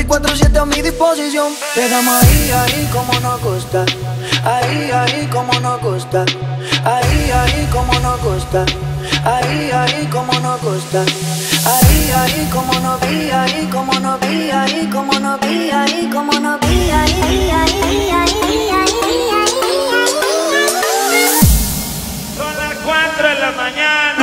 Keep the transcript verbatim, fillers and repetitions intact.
veinticuatro siete a mi disposición. Pegamos ahí, ahí como nos gusta. Ahí, ahí como nos gusta. Ahí, ahí como nos gusta. Ahí, ahí como nos gusta. Ahí, ahí como nos vi, ahí como nos vi, ahí como nos vi, ahí como nos vi, ahí, ahí, ahí, ahí, ahí. Son las cuatro de la mañana.